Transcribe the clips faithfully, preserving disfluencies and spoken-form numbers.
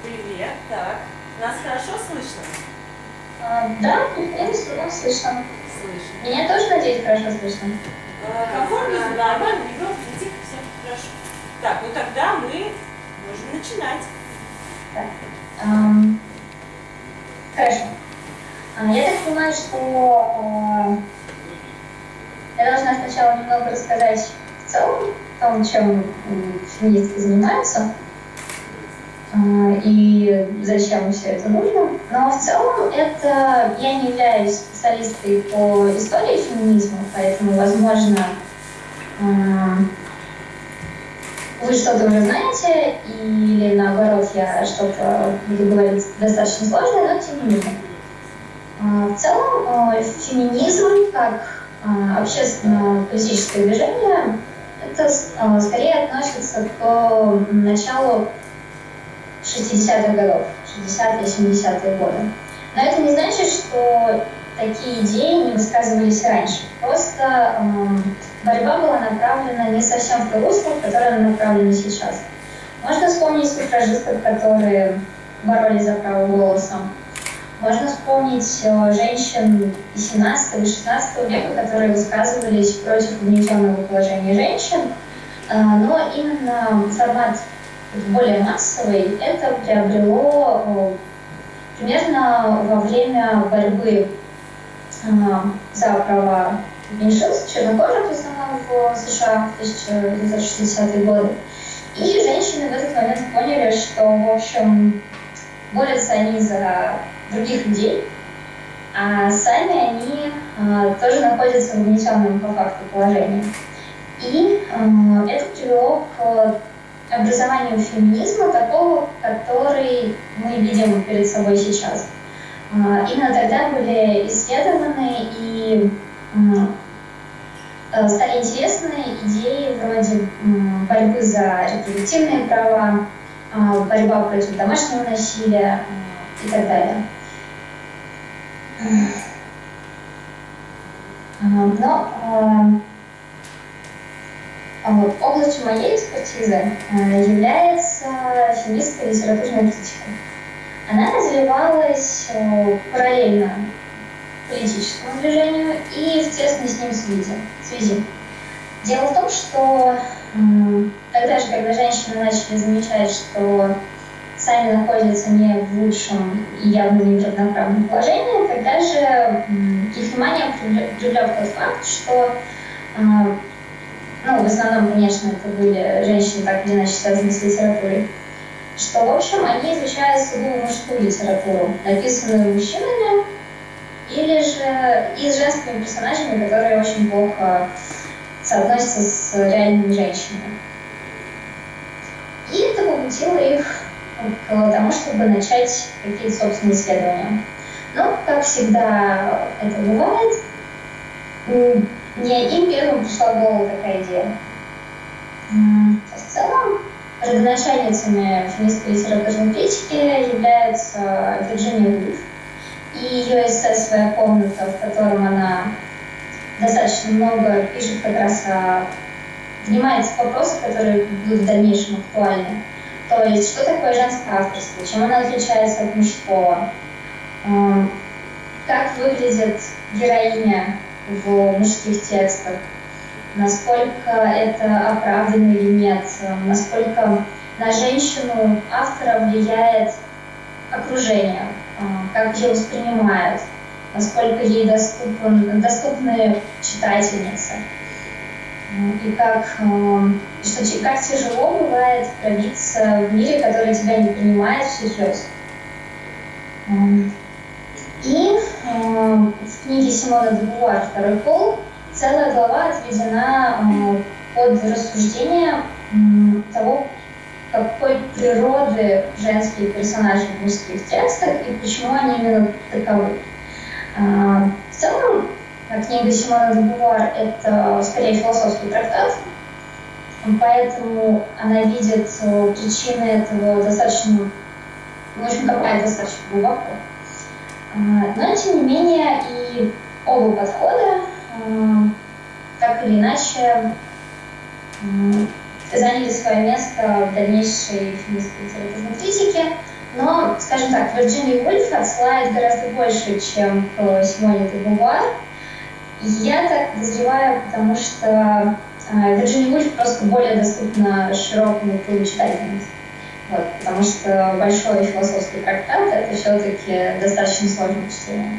Привет, так. Нас хорошо слышно? А, да, в принципе, да, слышно. Слышно. Меня тоже, надеюсь, хорошо слышно? А, комфортно, да, нормально, не громко, не тихо, все хорошо. Так, ну тогда мы можем начинать. Так. Ам, хорошо. А, я так понимаю, что а, я должна сначала немного рассказать в целом о том, чем феминистки занимаются, а, и зачем все это нужно. Но в целом это я не являюсь специалистой по истории феминизма, поэтому, возможно, а, вы что-то уже знаете, или наоборот, я что-то буду говорить достаточно сложное, но тем не менее. В целом, феминизм как общественно-политическое движение, это скорее относится к началу шестидесятых годов, шестидесятые-семидесятые годы. Но это не значит, что такие идеи не высказывались раньше. Просто э, борьба была направлена не совсем в то русло, в которое она направлена сейчас. Можно вспомнить суфражистов, которые боролись за право голоса. Можно вспомнить э, женщин из семнадцатого и шестнадцатого века, которые высказывались против угнетенного положения женщин. Э, но именно формат более массовый это приобрело э, примерно во время борьбы за права меньшинств, чернокожих в основном в США в тысяча девятьсот шестидесятые годы. И женщины в этот момент поняли, что, в общем, борются они за других людей, а сами они а, тоже находятся в угнетенном по факту положении. И а, это привело к образованию феминизма такого, который мы видим перед собой сейчас. Именно тогда были исследованы и стали интересны идеи вроде борьбы за репродуктивные права, борьба против домашнего насилия и так далее. Но областью моей экспертизы является феминистская литературная критика. Она развивалась параллельно политическому движению и в тесной с ним связи. Дело в том, что тогда же, когда женщины начали замечать, что сами находятся не в лучшем и явно не в равноправном положении, тогда же их внимание привлек тот факт, что, ну, в основном, конечно, это были женщины, так или иначе связанные с литературой, что, в общем, они изучают сугубо мужскую литературу, написанную мужчинами или же и с женскими персонажами, которые очень плохо соотносятся с реальными женщинами. И это побудило их к тому, чтобы начать какие-то собственные исследования. Но, как всегда это бывает, не им первым пришла в голову такая идея. В целом, родоначальницами феминистской литературной критики являются Вирджиния Вульф и ее эссе «Своя комната», в котором она достаточно много пишет как раз о... занимается вопросами, которые будут в дальнейшем актуальны. То есть, что такое женское авторство, чем оно отличается от мужского, как выглядит героиня в мужских текстах, насколько это оправдано или нет, насколько на женщину автора влияет окружение, как ее воспринимают, насколько ей доступен, доступны читательницы, и как, что, как тяжело бывает пробиться в мире, который тебя не принимает всерьез. И в книге Симона де Бувуар «Второй пол» целая глава отведена э, под рассуждение э, того, какой природы женские персонажи в мужских текстах и почему они именно таковы. Э, в целом, книга Симона де Бувуар — это скорее философский трактат, поэтому она видит э, причины этого достаточно, в общем, копает достаточно глубоко. Э, но, тем не менее, и оба подхода так или иначе заняли свое место в дальнейшей феминистской литературной критике, Но, скажем так, Вирджиния Вульф отсылает гораздо больше, чем к Симоне де Бувуар. Я так подозреваю, потому что э, Вирджиния Вульф просто более доступна широкому кругу читательниц. Вот, потому что большой философский трактат — это все-таки достаточно сложное чтение.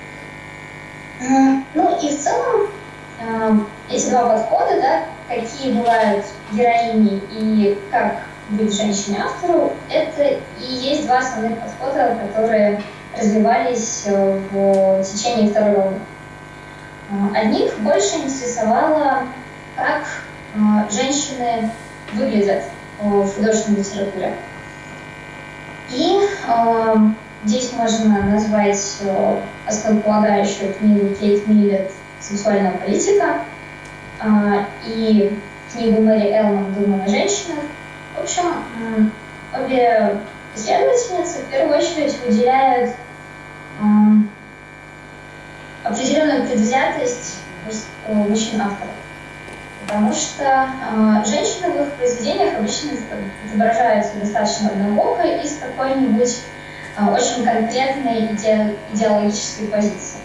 Ну и в целом э, эти два подхода, да, какие бывают героини и как быть женщине-автору, это и есть два основных подхода, которые развивались в течение второй волны. Одних больше интересовало, как женщины выглядят в художественной литературе. И э, здесь можно назвать э, основополагающую книгу Кейт Миллет «Сексуальная политика» э, и книгу Мэри Элман «Думая о женщинах». В общем, э, обе исследовательницы в первую очередь выделяют э, определенную предвзятость мужчин-авторов. Потому что э, женщины в их произведениях обычно изображаются достаточно однобоко и с какой-нибудь э, очень конкретной иде идеологической позиции.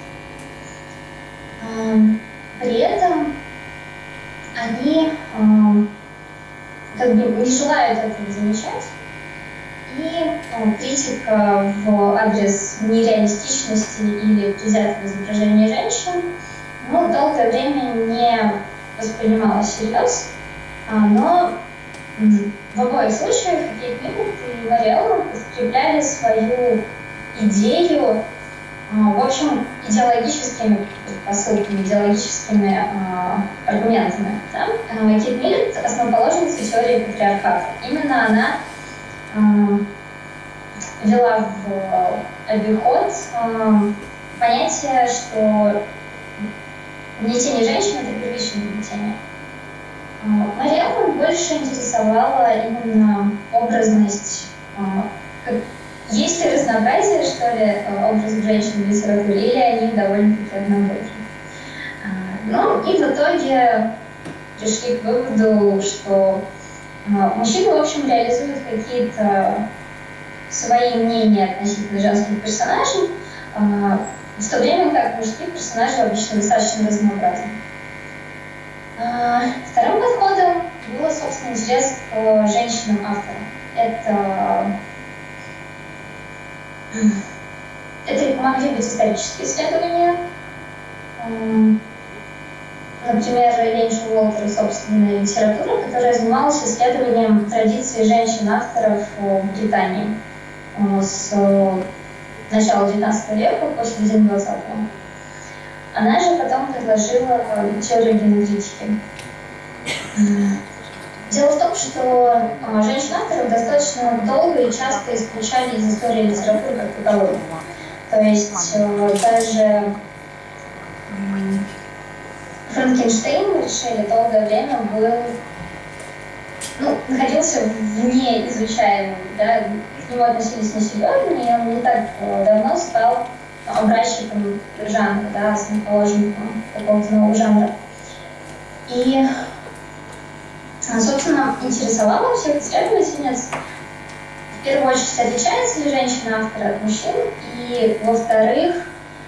Э, при этом они э, как бы не желают этого замечать, и э, критика в адрес нереалистичности или предвзятого изображения женщин ну, долгое время не воспринималось всерьез, но в обоих случаях Кейт Миллет и Мэри Элман подкрепляли свою идею, в общем, идеологическими посылками, идеологическими аргументами. Да? Кейт Миллет — основоположница теории патриархата. Именно она ввела в обиход понятие, что гнетение женщин — это первичное гнетение. Мэри Элман больше интересовала именно образность. Есть ли разнообразие, что ли, образов женщин в литературе, или они довольно-таки однобоки? Ну и в итоге пришли к выводу, что мужчины, в общем, реализуют какие-то свои мнения относительно женских персонажей, в то время как мужские персонажи обычно достаточно разнообразны. Вторым подходом был, собственно, интерес к женщинам-авторам. Это, это могли быть исторические исследования. Например, Рейнджи Уолтер, собственная литература, которая занималась исследованием традиции женщин-авторов в Британии с начала девятнадцатого века по середину двадцатого. Она же потом предложила теорию генетики. Дело в том, что женщин-авторов достаточно долго и часто исключали из истории литературы как таковой. То есть даже Франкенштейн, Шелли, долгое время был, ну, находился вне изучаемым, да, к нему относились несерьезно, и он не так давно стал образчиком жанра, да, основоположником какого-то нового жанра. И, собственно, интересовало всех исследовательниц, в первую очередь, отличается ли женщина-автор от мужчин, и, во-вторых,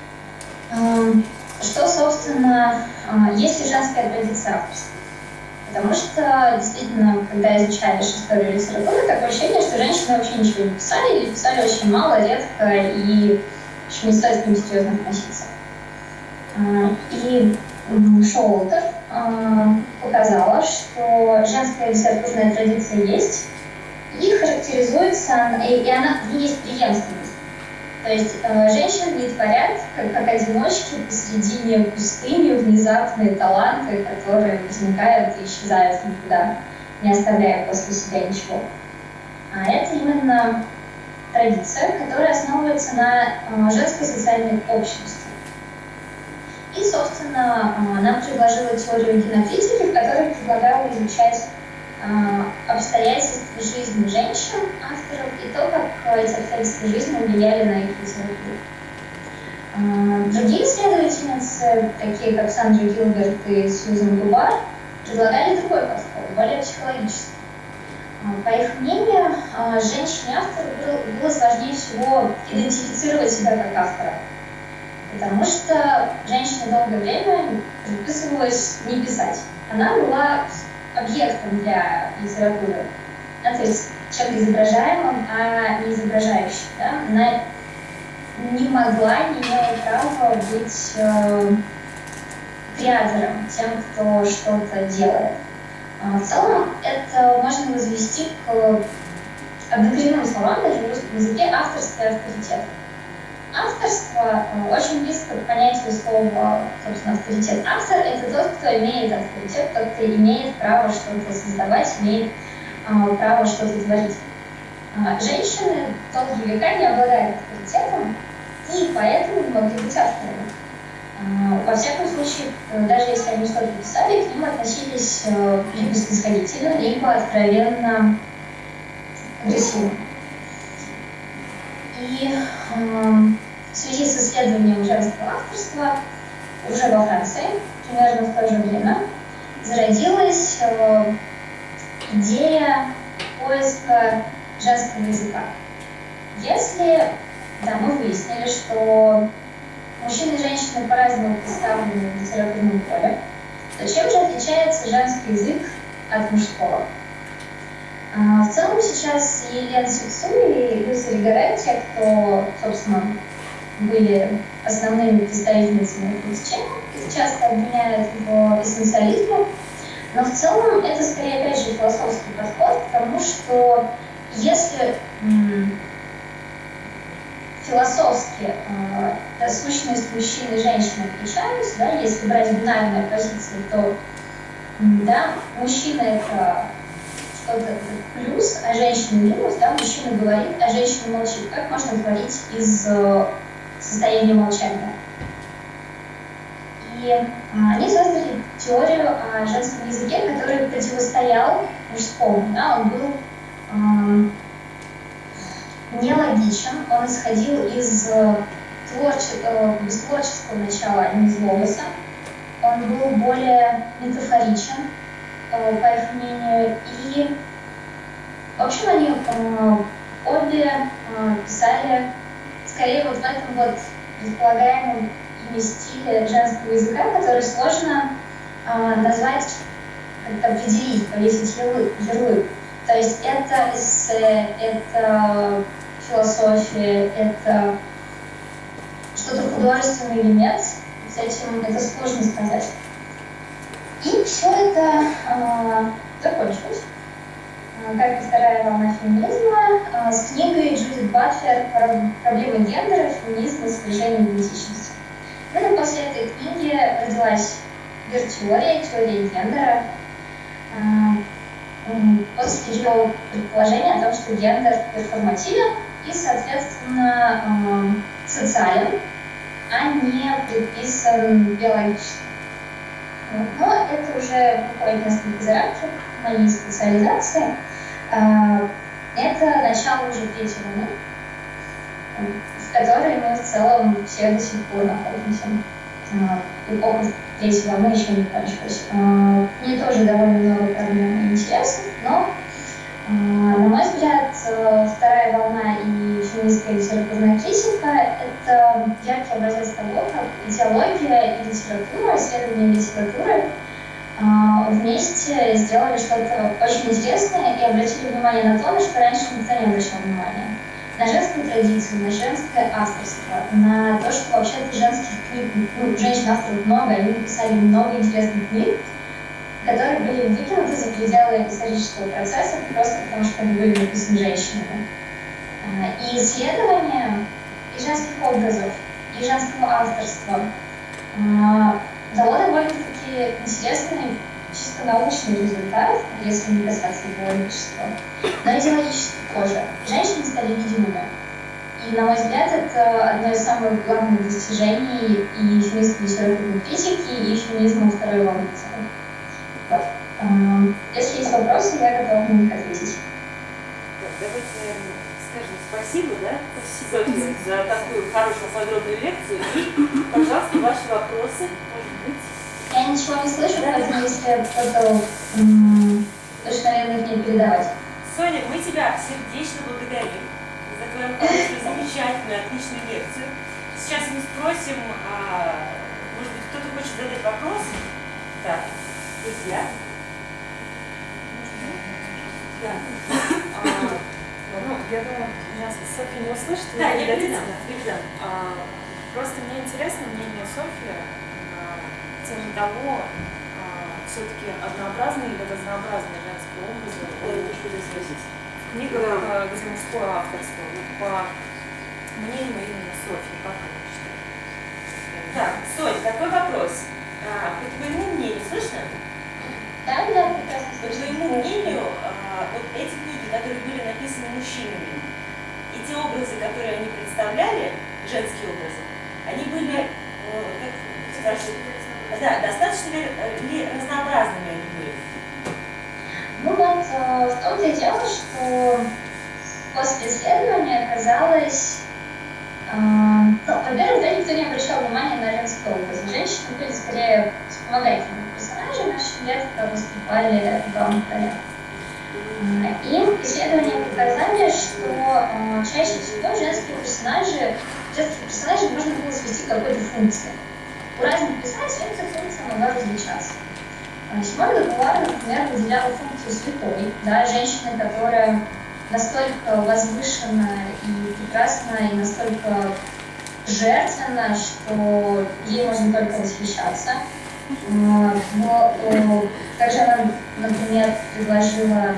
что, собственно, есть ли женская традиция авторства. Потому что, действительно, когда изучаешь историю литературы, такое ощущение, что женщины вообще ничего не писали, или писали очень мало, редко, и в общем, не стоит к ним серьезно относиться. И Шоултер показала, что женская литературная традиция есть, и характеризуется, и она, в ней есть преемственность. То есть э, женщины не творят, как, как одиночки посредине пустыни, внезапные таланты, которые возникают и исчезают никуда, не оставляя после себя ничего. А это именно традиция, которая основывается на э, женской социальной общности. И, собственно, э, нам предложила теорию генокритики, в которой предлагала изучать обстоятельства жизни женщин, авторов, и то, как эти обстоятельства жизни влияли на их литературу. Другие исследовательницы, такие как Сандра Гилберт и Сьюзен Губар, предлагали другой подход, более психологический. По их мнению, женщине-автору было сложнее всего идентифицировать себя как автора, потому что женщине долгое время предписывалось не писать. Она была объектом для литературы, да, то есть чем-то изображаемым, а не изображающим. Да? Она не могла, не имела права быть э, креатором, тем, кто что-то делает. В целом это можно возвести к однокоренным словам, даже в русском языке, авторство и авторитет. Авторство очень близко к понятию слова, собственно, авторитет. Автор — это тот, кто имеет авторитет, тот, кто имеет право что-то создавать, имеет э, право что-то творить. Э, женщины долгие века не обладают авторитетом, и поэтому не могли быть авторами. Во всяком случае, даже если они что-то писали, к ним относились либо снисходительно, либо откровенно агрессивно. И э, в связи с исследованием женского авторства уже во Франции, примерно в то же время, зародилась э, идея поиска женского языка. Если, да, мы выяснили, что мужчины и женщины по-разному представлены в литературном поле, то чем же отличается женский язык от мужского? В целом сейчас и Лен Сюцу, и Люси Ригаре, те, кто, собственно, были основными представительницами этой темы, часто обвиняют в эссенциализме, но в целом это скорее, опять же, философский подход к тому, что если философски э, сущность мужчин и женщин отличаются, да, если брать бинарные позиции, то да, мужчина — это что-то плюс, а женщина — минус, да, мужчина говорит, а женщина молчит. Как можно творить из э, состояния молчания? И э, они создали теорию о женском языке, который противостоял мужскому, да, он был э, нелогичен, он исходил из творческого, без творческого начала, а не из логоса. Он был более метафоричен, по их мнению. И, в общем, они обе писали скорее вот в этом вот предполагаемом ими стиле женского языка, который сложно назвать, как-то определить, повесить ярлык. То есть это эссе, это философия, это что-то художественное или нет. С этим это сложно сказать. И все это э, закончилось, э, как и вторая волна феминизма, э, с книгой Джудит Батлер «Проблемы гендера, феминизм и свержение идентичности». Именно после этой книги родилась квир-теория, теория гендера, э, после ее предположения о том, что гендер перформативен и, соответственно, э, социален, а не предписан биологически. Но это уже выходит несколько за рамки моей специализации. Это начало уже третьей волны, в которой мы в целом все до сих пор находимся. Эпоха третьей волны еще не кончилась. Мне тоже довольно много проблем и интересов, но, на мой взгляд, вторая волна и феминистская литературная критика — это яркий образец того, как идеология и литература, исследование литературы вместе сделали что-то очень интересное и обратили внимание на то, на что раньше никто не обращал внимания. На женскую традицию, на женское авторство, на то, что вообще-то женских книг, ну, женщин-авторов много, они написали много интересных книг, которые были выкинуты за пределы исторического процесса просто потому, что они были написаны женщинами. И исследования и женских образов, и женского авторства дало довольно-таки интересный, чисто научный результат, если не касаться идеологического, но идеологически тоже. Женщины стали видимыми. И, на мой взгляд, это одно из самых главных достижений и феминистской литературной критики, и феминизма второй волны. Вот. Если есть вопросы, я готова на них ответить. Давайте скажем спасибо, да, спасибо за такую хорошую подробную лекцию. И, пожалуйста, ваши вопросы, может быть. Я ничего не слышу, поэтому если кто-то, лучше, наверное, их не передавать. Соня, мы тебя сердечно благодарим за твою хорошую, замечательную, отличную лекцию. Сейчас мы спросим, а, может быть, кто-то хочет задать вопрос? Так, друзья. Да. А, ну, я думаю, меня Софья не услышит. Да, я передам. передам. А, просто мне интересно мнение Софьи на тему того, а, все-таки однообразные или разнообразные женские образы. Да, это что здесь спросить. В книгах, да. Где мужское авторство, вот по мнению именно Софьи, как она считает? Так, Сонь, такой вопрос. А, по твоему мнению, слышно? Да, да, прекрасно По слышно. твоему мнению, а, вот эти книги, которые были написаны мужчинами, и те образы, которые они представляли, женские образы, они были, э, как спрашивают, да, достаточно ли, ли разнообразными они были? Ну вот, э, в том-то и дело, что после исследования оказалось, э, ну, во-первых, да, никто не обращал внимания на женский образ. Женщины были скорее вспомогательными персонажами, наши редко выступали в главных ролях. И исследования показали, что э, чаще всего женские персонажи, женских персонажей можно было свести к какой-то функции. У разных писателей эта функция могла различаться. Симон де Бувуар, например, выделяла функцию святой, да, женщины, которая настолько возвышена и прекрасна, и настолько жертвенна, что ей можно только восхищаться. Но также она, например, предложила,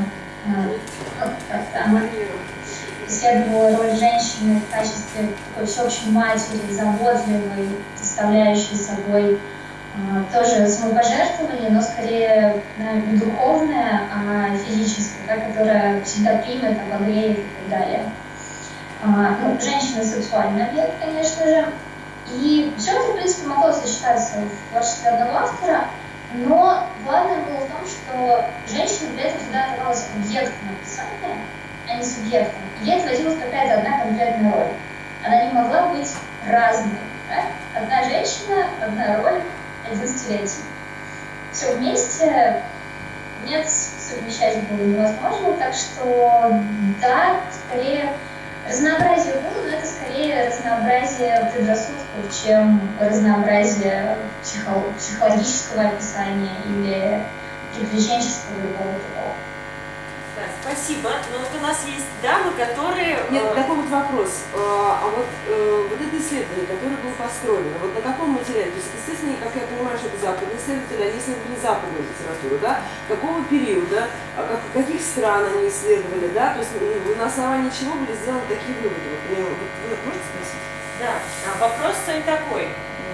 как-то она исследовала роль женщины в качестве такой всеобщей матери, заботливой, представляющей собой тоже самопожертвование, но скорее, да, не духовное, а физическое, да, которое всегда примет, обогреет и так далее. А, ну, женщина сексуальный объект, конечно же. И все это, в принципе, могло сочетаться в творчестве одного автора, но главное было в том, что женщина при этом всегда оставалась объектом написания, а не субъектом. Ей отводилась какая-то одна конкретная роль. Она не могла быть разной. Да? Одна женщина, одна роль, один стереотип. Все вместе нет, совмещать было невозможно, так что да, скорее разнообразие было, но это скорее разнообразие предрассудков, чем разнообразие психо психологического описания или приключенческого любого такого. Да, спасибо. Но вот у нас есть дамы, которые... Нет, э... такой вот вопрос. А, а вот, э, вот это исследование, которое было построено, вот на каком материале? То есть, естественно, как я понимаю, что это западные исследователи, они исследовали западную литературу, да? Какого периода, как, каких стран они исследовали, да? То есть, на основании чего были сделаны такие выводы? Вот, мне, вот, вы можете спросить? Да, вопрос Сонь такой.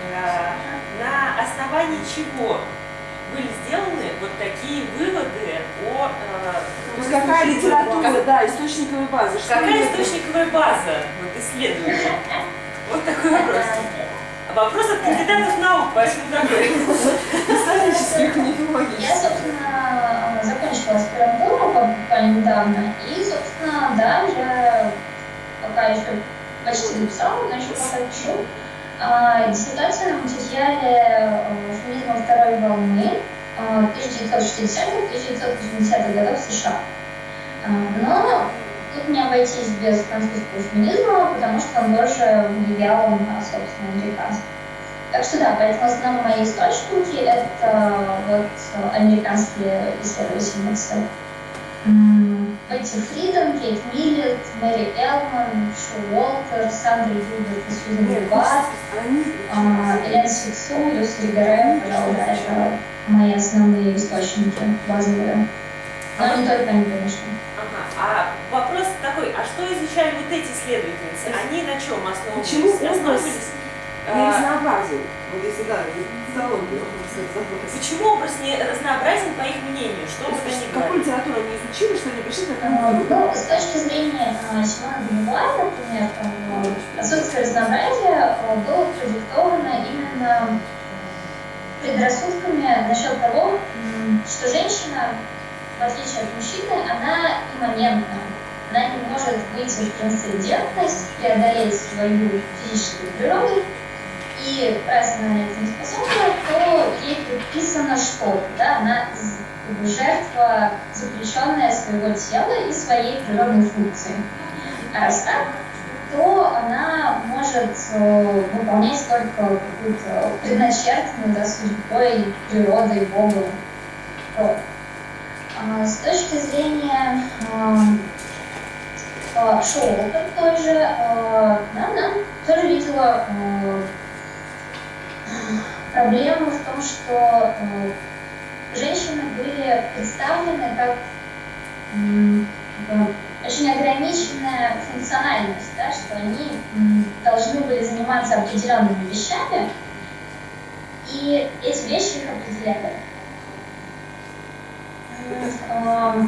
На основании чего были сделаны вот такие выводы о... Э, То есть какая литература, как, да, источниковая база. Что какая это? источниковая база вот, исследования? Вот такой вопрос. Вопрос от кандидатов наук, поэтому такой. Исторических не помогите. Я, собственно, закончила аспирантуру буквально недавно, и, собственно, да, я пока еще почти написала, но еще пока пишу. Диссертация на материале феминизма второй волны тысяча девятьсот шестидесятых — тысяча девятьсот восьмидесятых годов в США. Но тут не обойтись без французского феминизма, потому что он тоже влиял на, собственно, американский. Так что да, поэтому основные мои источники — это вот американские исследовательницы. Бетти Фриден, Кейт Миллет, Мэри Элман, Шу Уолтер, Сандра Гилберт и Сьюзен Рибат, Элен Сиксу, Люси Ригерен, пожалуй, да, это мои основные источники базовые. Но не только они, конечно. Ага. А вопрос такой, а что изучали вот эти исследовательницы? Они на чем основывались? Почему основывались? Не разнообразен? Вот если да, зоологию. Почему образ не разнообразен, по их мнению? Что вот они Какую говорят? литературу они изучили, что они пришли к такому? Ну, с точки зрения Симона де Бувуар, например, отсутствие разнообразия было продиктовано именно предрассудками насчет того, что женщина, в отличие от мужчины, она имманентна. Она не может выйти в трансцендентность, преодолеть свою физическую природу И раз она это не способна, то ей предписано что-то, да, она жертва, заключенная своего тела и своей природной функции. А раз так, то она может э, выполнять только какую-то предначертанную, да, судьбой, природой, Богом роль. А с точки зрения э, э, Шоултер тоже, э, она тоже видела э, проблему в том, что э, женщины были представлены как э, очень ограниченная функциональность, да, что они м, должны были заниматься определенными вещами, и эти вещи их определяли. Э,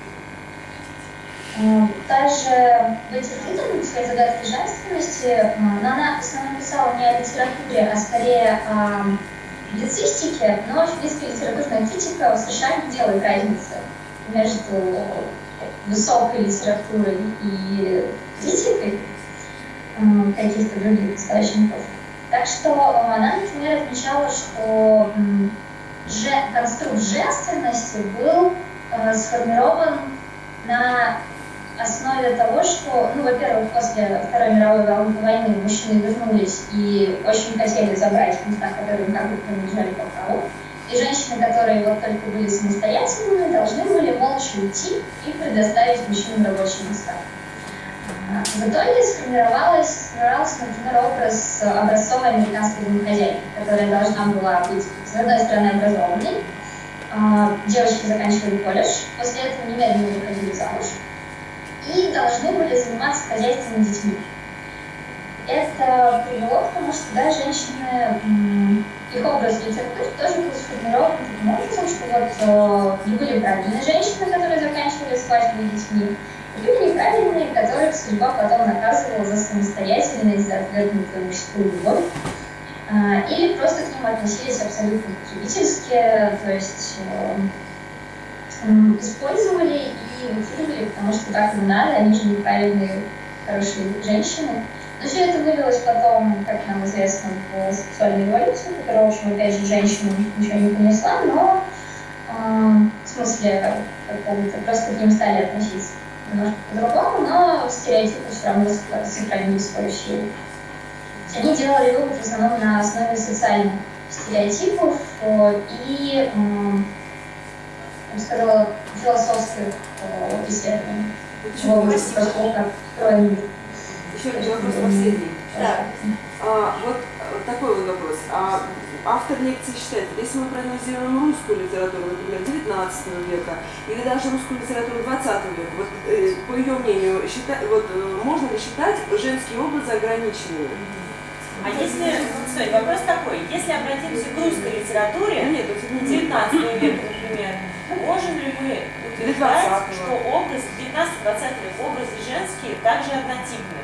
э, Также Бетти Фриден в своей загадке женственности, э, но она в основном писала не о литературе, а скорее о публицистике, но в принципе литературная критика в США не делает разницы между высокой литературой и критикой э, каких-то других источников. Так что она, например, отмечала, что э, конструкт женственности был э, сформирован на основе того, что, ну, во-первых, после Второй мировой войны мужчины вернулись и очень хотели забрать места, которые им как бы принадлежали по праву. И женщины, которые вот только были самостоятельными, должны были молча уйти и предоставить мужчинам рабочие места. В итоге сформировалась, сформировался, например, образ образцовой американской домохозяйки, которая должна была быть, с одной стороны, образованной. Девочки заканчивали колледж, после этого немедленно выходили замуж и должны были заниматься хозяйством и детьми. Это привело к тому, что да, женщины, их образ в литературе тоже был сформирован таким образом, что вот э, были правильные женщины, которые заканчивали свадьбу и детьми, и были неправильные, которых судьба потом наказывала за самостоятельность, за отвергнутую мужскую любовь. Э, или просто к ним относились абсолютно потребительски, то есть э, э, использовали и выкидывали, потому что так им надо, они же неправильные, хорошие женщины. Но все это вылилось потом, как нам известно, в сексуальную революцию, которая, в общем, опять же, женщинам ничего не принесла, но э, в смысле какого-то, просто к ним стали относиться немножко по-другому, но стереотипы все равно сохранили свою силу. Они делали вывод в основном на основе социальных стереотипов э, и, э, я бы сказала, философских э, исследований. Чего вы поскольку как строен. Еще один вопрос последний. Да. А, вот такой вот вопрос. А, автор лекции считает, если мы проанализируем русскую литературу, например, девятнадцатого века, или даже русскую литературу двадцатого века, вот, э, по ее мнению, счита, вот, э, можно ли считать женские образы ограниченными? А если, стой, вопрос такой, если обратимся к русской литературе, нет, девятнадцатого века, например, можем ли мы утверждать, что образ девятнадцатого-двадцатого века, образы женские также однотипны?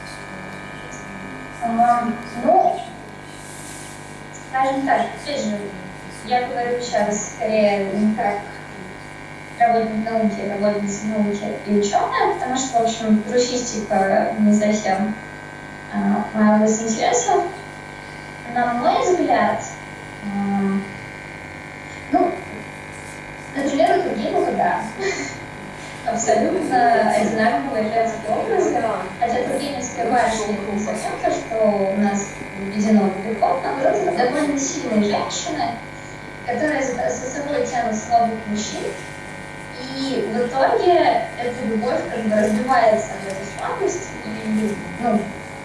Um, ну, скажем так, опять же, я говорю сейчас скорее не как работник науки, работница науки и ученая, потому что, в общем, русистика не совсем uh, моя область интересов. На мой взгляд, uh, ну, например, у Тургенева, да, абсолютно одинаковые женские образы, хотя тургеневская башня не совсем то, что у нас введено в веков, наоборот, довольно сильные женщины, которые за собой тянут слабых мужчин, и в итоге эта любовь как бы разбивается в эту слабость, и ну,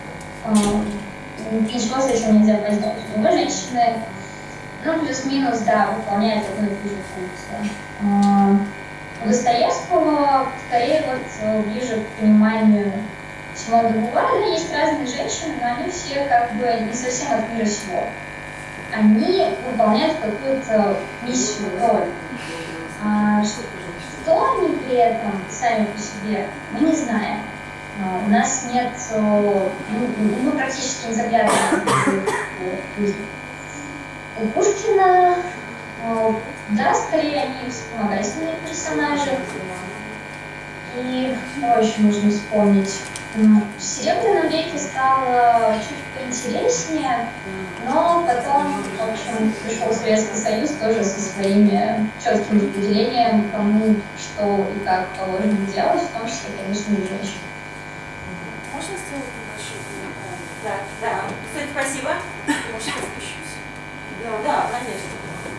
э, ничего с этим нельзя поделать. Другой женщины, ну, плюс-минус, да, выполняют одну и ту же функцию. У Достоевского скорее вот ближе к пониманию Симона де Бувуар, есть разные женщины, но они все как бы не совсем от мира сего. Они выполняют какую-то миссию, роль. А что они при этом сами по себе, мы не знаем. А, у нас нет, ну, мы практически не заглядываем в жизнь. У Пушкина, да, скорее они вспомогательные персонажи. И что еще нужно вспомнить? В Серебряном веке стало чуть поинтереснее, но потом, в общем, пришел Советский Союз тоже со своими четким определением, кому что и как положено делать, в том числе, конечно, и женщин. Можно сделать небольшой комментарий? Да, да. Кстати, спасибо. Может, я спущусь? Да, да, конечно.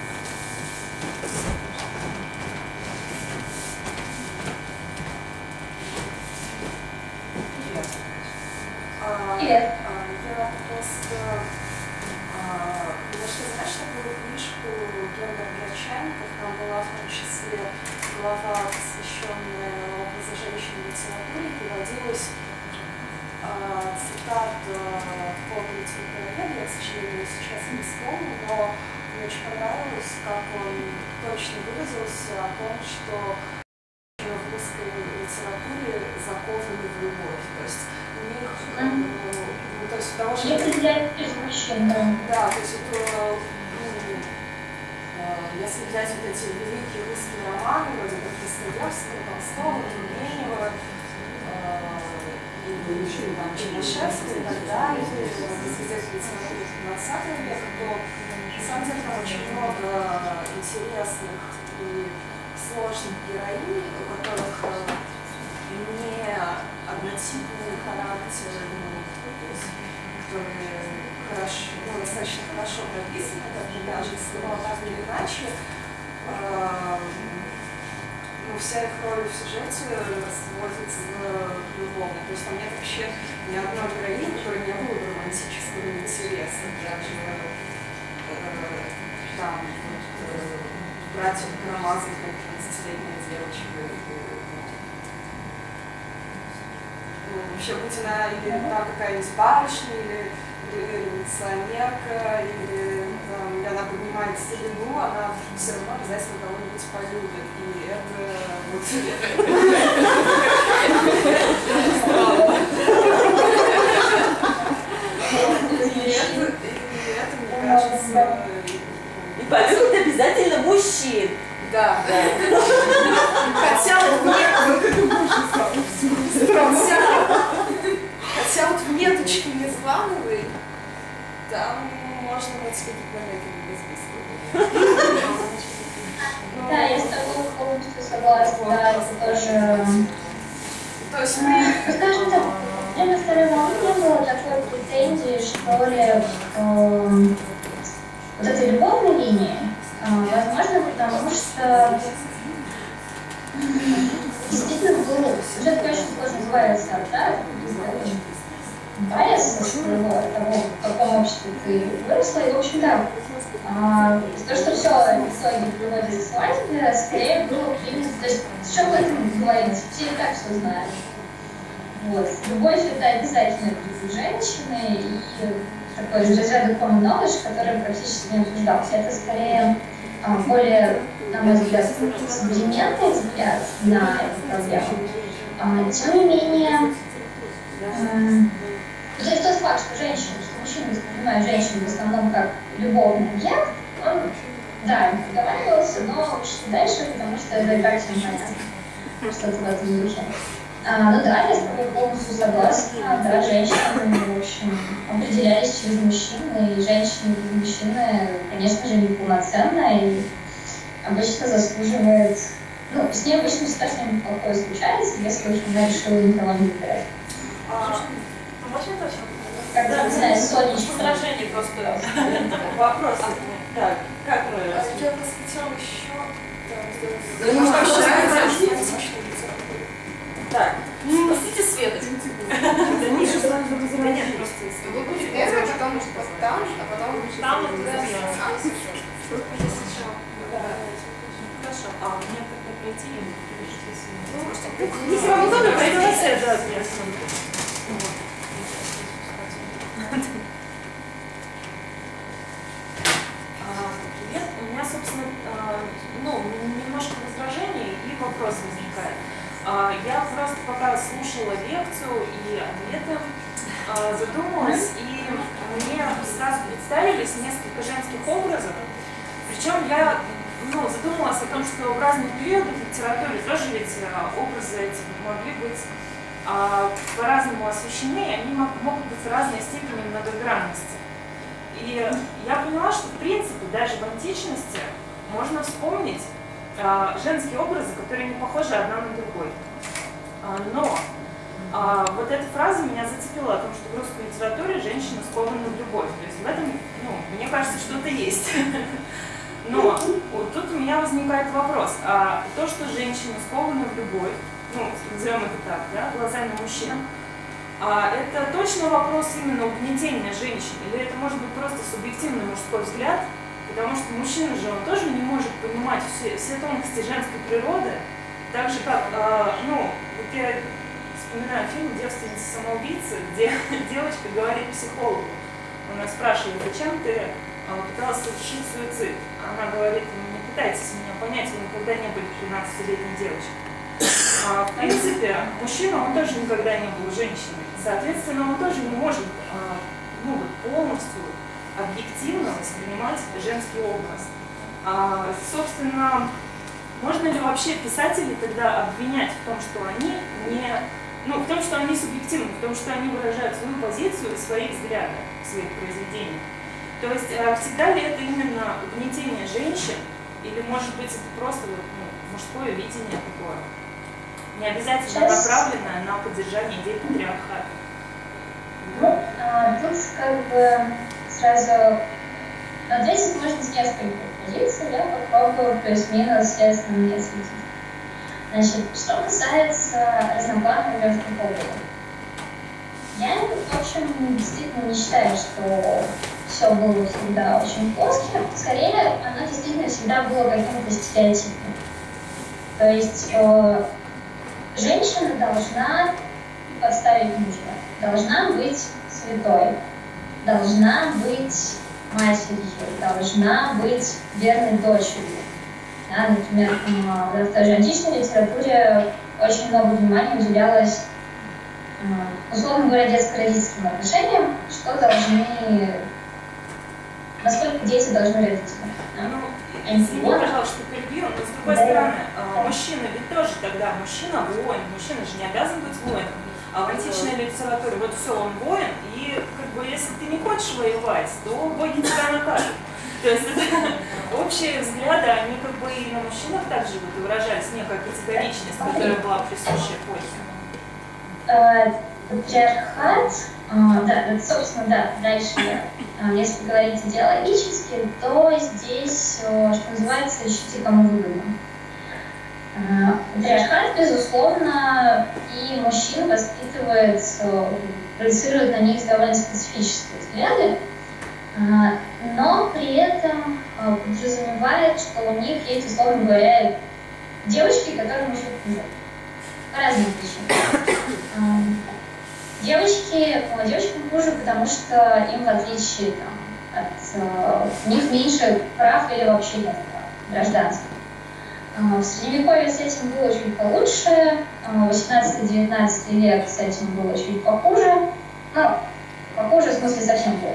А, Привет. а, Я просто а, немножко, знаешь, такую книжку Германа Герчанников, там была в том числе глава, посвященная образу женщин в литературе, приводилась а, цитат какого-то литературоведа, я, к сожалению, сейчас не вспомню, но мне очень понравилось, как он точно выразился о том, что в русской литературе закованы в любовь. То есть у них, Mm-hmm. ну, ну, то есть того, что... Не определяет без мужчин, да. Да, то есть это, ну, если взять вот эти великие русские романы, вроде как Достоевского, Толстого, Тургенева, и там Чернышевского и так далее, известных литературы двадцатого века, то на самом деле там очень много интересных и сложных героинь, у которых не однотипный характер, которые хорошо, ну, достаточно хорошо прописаны, как бы вяжется, но так или иначе, э, ну, вся их роль в сюжете сводится к любому. То есть там нет вообще ни одной героини, которой не было романтического интереса. Даже э, там вот, э, братья Карамазовых, как тринадцатилетняя девочка. Ну, вообще, будь она или там какая-нибудь барышня, или, или революционерка, или там, или она поднимает целину, она все равно обязательно кого-нибудь полюбит. И это вот... И это, мне кажется... И полюбит обязательно мужчин. Да, да. Хотя вот мне... Хотя вот в меточке Незвановой там можно быть какие-то моменты без Да, я с тобой полностью согласна, да, это тоже... То есть мы... Скажем так, для меня второй волны не было такой претензии, что ли, к вот этой любовной линии. Возможно, потому что действительно был сюжет очень сложно избавиться от, да, байса своего, того, в каком обществе ты выросла, и, в общем, да, а, то, что все в итоге приводит к свадьбе, скорее было именно, то есть, что об этом говорить, все и так все знают. Вот. Любовь — это обязательно для женщины, и такой из разряда common knowledge, который практически не обсуждался. Это скорее а, более, на мой взгляд, современный взгляд на эту проблему. А, тем не менее, а, то есть тот факт, что женщины, что мужчины воспринимают женщин в основном как любовный объект, он, да, им проговаривался, но что дальше, потому что это и так всем понятно, что-то в этом духе. А, ну да, я с тобой полностью согласна. Да, женщины, в общем, определялись через мужчин, и женщины и мужчины, конечно же, неполноценно, и обычно заслуживает... Ну, с ней обычно всегда что-нибудь плохое случается, если, в общем, она решила никого не выбирать. Можно точно? Как, не знаю, солнечко. Возражение просто. Вопрос. Так, как мы... Я бы хотела еще... Да, ну, Так, спустите свет. Да Миша сразу Да нет, просто... Вы будете первым, потом там, а потом Там вот туда. да. Да. Хорошо. А мне как-то пройти или Ну, если вам удобно, пройдете, да, ясно. Привет. У меня, собственно, ну, немножко возражений и вопрос возникает. Я просто пока слушала лекцию и ответы, задумалась, и мне сразу представились несколько женских образов. Причем я ну, задумалась о том, что в разные периоды в литературе тоже ведь образы эти могли быть а, по-разному освещены, и они могут быть в разной степени многогранности. И я поняла, что в принципе даже в античности можно вспомнить а, женские образы, которые не похожи одна на другой. А, но а, вот эта фраза меня зацепила о том, что в русской литературе женщина скована в любовь. То есть в этом, ну, мне кажется, что-то есть. Но вот тут у меня возникает вопрос, а то, что женщина скована в любовь, ну, назовем это так, да, глазами мужчин, а это точно вопрос именно угнетения женщин, или это может быть просто субъективный мужской взгляд, потому что мужчина же, он тоже не может понимать все, все тонкости женской природы, так же как, а, ну, вот я вспоминаю фильм «Девственница-самоубийца», где девочка говорит психологу, она спрашивает, зачем ты пыталась совершить суицид. Она говорит, ну, не пытайтесь меня понять, вы никогда не были тринадцатилетней девочкой. А, в принципе, мужчина, он тоже никогда не был женщиной. Соответственно, он тоже не может а, ну, полностью объективно воспринимать женский образ. А, собственно, можно ли вообще писателей тогда обвинять в том, что они не... Ну, в том, что они субъективны, в том, что они выражают свою позицию и свои взгляды в своих произведениях? То есть всегда ли это именно угнетение женщин, или, может быть, это просто вот, ну, мужское видение такое, не обязательно Сейчас... направленное на поддержание идей патриархата? Ну, а, тут как бы сразу ответить можно с нескольких позиций, я попробую плюс-минус ясно мне осветить. Значит, что касается разноплановых женских образов. Я, в общем, действительно не считаю, что все было всегда очень плоским. Скорее, оно действительно всегда было каким-то стереотипным. То есть э, женщина должна подставить мужа, должна быть святой, должна быть матерью, должна быть верной дочерью. Да, например, в той же античной литературе очень много внимания уделялось, условно говоря, детско-родительским отношениям, что должны, насколько дети должны родиться. Да? Ну, извини, пожалуйста, перебью, но с другой да. стороны, да. мужчина ведь тоже тогда, мужчина воин, мужчина же не обязан быть воином. А в античной литературе вот все, он воин, и как бы если ты не хочешь воевать, то боги тебя накажут. То есть это общие взгляды, они как бы и на мужчинах также вот выражались, некая категоричность, которая была присуща эпохе. Патриархат, да, собственно, да, дальше, если говорить идеологически, то здесь, что называется, ищите кому выгодно. Патриархат, безусловно, и мужчин воспитывает, проецирует на них довольно специфические взгляды, но при этом подразумевает, что у них есть, условно говоря, девочки, которым еще хуже. По разным причинам. Девочки, девочкам хуже, потому что им, в отличие там, от них меньше прав или вообще нет прав гражданских. В Средневековье с этим было чуть получше, восемнадцатый-девятнадцатый век с этим было чуть похуже. Ну, похуже в смысле совсем плохо.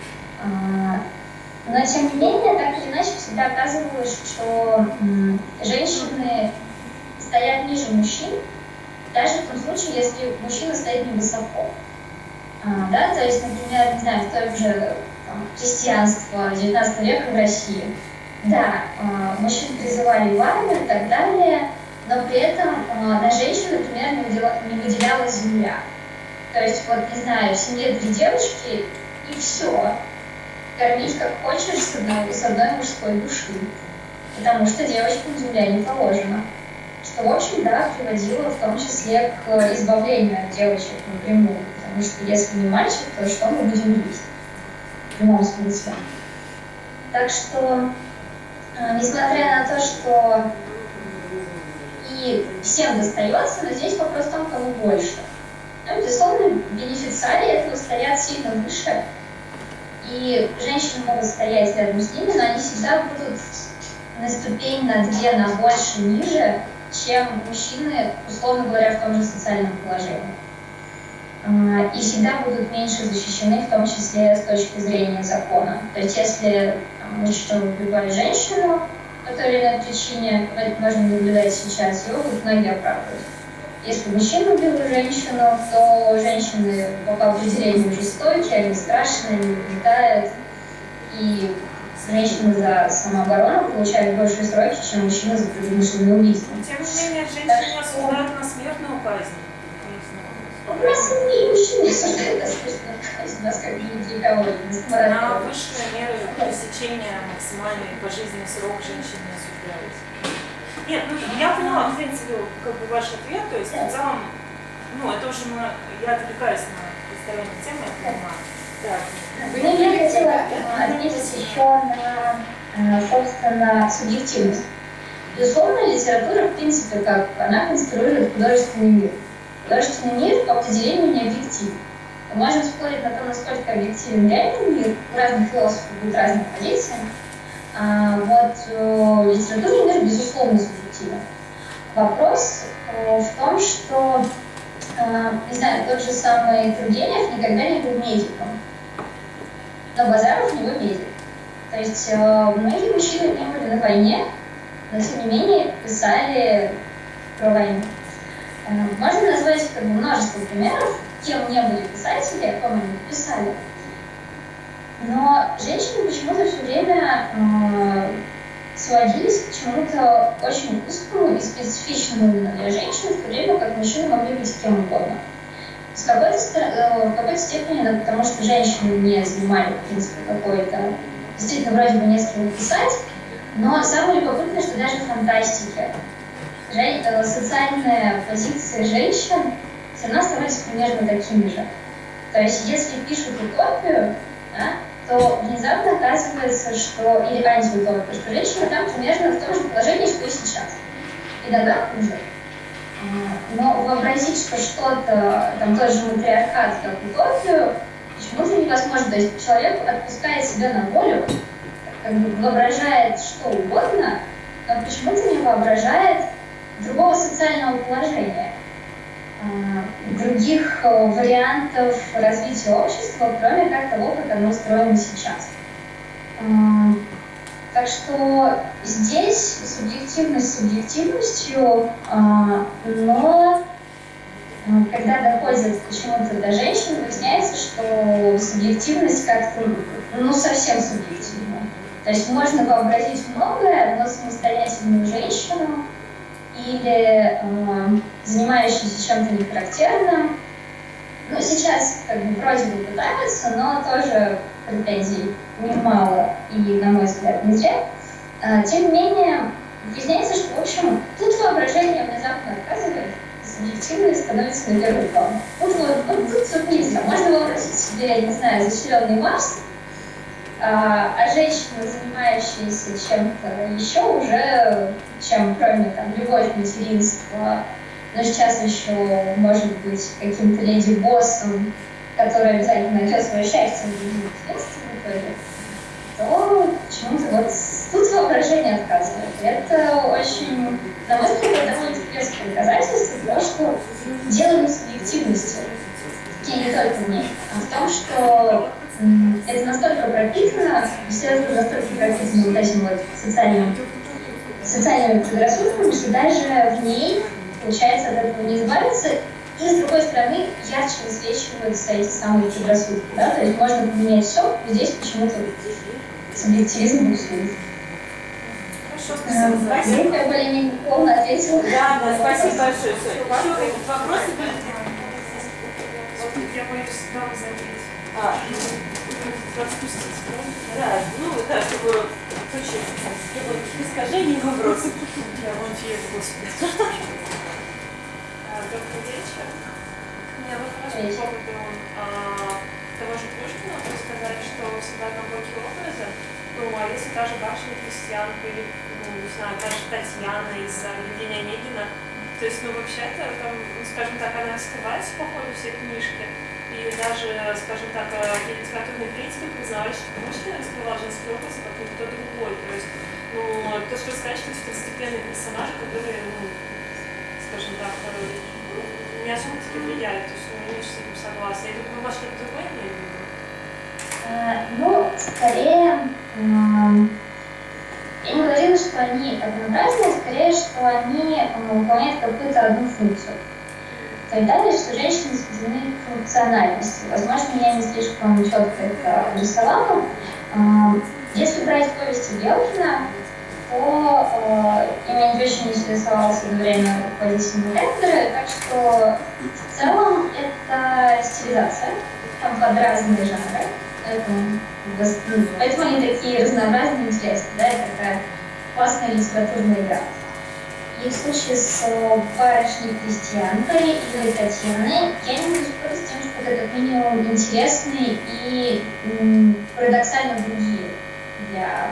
Но, тем не менее, так или иначе, всегда оказывалось, что женщины стоят ниже мужчин, даже в том случае, если мужчина стоит невысоко. Да? То есть, например, не знаю, в том же там, христианство девятнадцатого века в России. Да, мужчин призывали в армию и так далее, но при этом на женщин, например, не выделялась земля. То есть, вот, не знаю, в семье три девочки, и все. Кормить как хочешь с одной, с одной мужской души, потому что девочкам земля не положена. Что, в общем, да, приводило в том числе к избавлению от девочек напрямую, потому что если не мальчик, то что мы будем есть? В прямом смысле. Так что, несмотря на то, что и всем достается, но здесь вопрос в том, кому больше. Ну, безусловно, бенефициарии этого стоят сильно выше, и женщины могут стоять рядом с ними, но они всегда будут на ступень, на две, на больше, ниже, чем мужчины, условно говоря, в том же социальном положении. И всегда будут меньше защищены, в том числе с точки зрения закона. То есть если мужчина убивает женщину по той или иной причине, это можно наблюдать сейчас, его будут многие оправдывать. если мужчина убил женщину, то женщины по определению жестокие, они страшные, они угнетают. И женщины за самооборону получают большие сроки, чем мужчины за предумышленное убийство. Тем не менее, женщины осуждают на смертную казнь. У нас и мужчины осуждают на смертную казнь, у нас как бы ни для кого не на высшие меры пресечения максимальный пожизненный срок женщин не осуждаются. Нет, ну я поняла, в принципе, как бы ваш ответ, то есть в целом, ну это уже мы, я отвлекаюсь на представление темы, я понимаю. Да. Ну, я хотела отметить еще на, собственно, субъективность. Безусловно, литература, в принципе, как она конструирует художественный мир. Художественный мир по определению не объективен. Мы можем спорить на то, насколько объективен реальный мир, у разных философов будут разные позиции. А вот э, литературный мир, безусловно, субъективен. Вопрос э, в том, что, э, не знаю, тот же самый Тургенев никогда не был медиком, но Базаров не был медик. То есть э, многие мужчины не были на войне, но тем не менее писали про войну. Э, можно назвать как бы, множество примеров, кем не были писатели, о ком они писали. Но женщины почему-то все время э, сводились к чему-то очень узкому и специфичному именно для женщин, в то время как мужчины могли быть кем угодно. В какой-то, э, в какой-то степени, потому что женщины не занимали, в принципе, какой-то, действительно, вроде бы не с кем писать, но самое любопытное, что даже в фантастике жен, э, социальные позиции женщин все равно оставались примерно такими же. То есть, если пишут утопию, да, то внезапно оказывается, что, или антиутопию, что женщина там примерно в том же положении, что и сейчас. Иногда хуже. Но вообразить, что что-то, там тот же матриархат, как утопию, почему-то невозможно. То есть человек отпускает себя на волю, как бы воображает что угодно, но почему-то не воображает другого социального положения, других вариантов развития общества, кроме как того, как оно устроено сейчас. Так что здесь субъективность субъективностью, но когда доходит почему-то до женщин, выясняется, что субъективность как-то ну, совсем субъективна. То есть можно вообразить многое, но самостоятельную женщину или э, занимающуюся чем-то нехарактерным. Ну, сейчас как бы вроде бы пытаются, но тоже претензий немало и, на мой взгляд, не зря. Э, тем не менее, выясняется, что, в общем, тут воображение внезапно отказывает, субъективность становится на первый план. Вот, вот, вот тут все близко. Можно вообразить себе, я не знаю, заселенный Марс, а, а женщина, занимающаяся чем-то еще уже, чем кроме там любовь, материнство, но сейчас еще может быть каким-то леди-боссом, который обязательно найдет свое счастье в детстве в итоге, то почему-то вот тут воображение отказывает. И это очень, на мой взгляд, довольно веское доказательство того, что дело не в субъективности, и не только в ней, а в том, что это настолько пропитано, естественно, настолько пропитано вот этим вот социальным, социальными предрассудками, что даже в ней получается от этого не избавиться, и с другой стороны ярче высвечиваются эти самые предрассудки. Да? То есть можно поменять все, но здесь почему-то субъективизм буксует. Хорошо, спасибо. Я более-менее полно ответила. Да, да, спасибо большое. Еще вопросы были? Я боюсь вам заметить. А, распустить, да? Ну, да, чтобы точно, чтобы искажение вопросов. Я вон чьи, господи. Добрый вечер. У меня вопрос по поводу а, того же Пушкина. Вы сказали, что всегда глубокие образы. Ну, а если та же барышня-крестьянка или, ну, не знаю, та же Татьяна из Евгения Онегина, то есть, ну, вообще-то, там, скажем так, она раскрывается по ходу всей книжки. И даже, скажем так, литературные критики признавали, что Пушкин раскрывал женский образ как никто другой. То есть, ну, то, что вы сказали, что это второстепенные персонажи, которые, ну, скажем так, не особо-таки влияют. То есть, ну, я не с этим согласна. Я думаю, у вас что-то другое имеет в виду? Ну, скорее, я не говорила, что они однообразные, скорее, что они выполняют какую-то одну функцию. комментарии, что женщины сведены к функциональности. Возможно, я не слишком четко это рисовала. Если брать повести Белкина, то э, ими не очень интересовался во время руководительного ректора, так что в целом это стилизация, там под разные жанры. Поэтому, поэтому они такие разнообразные и интересные, да, это такая классная литературная игра. И в случае с барышней крестьянкой или Татьяной я не могу спорить с тем, что это как минимум интересные и м, парадоксально другие для,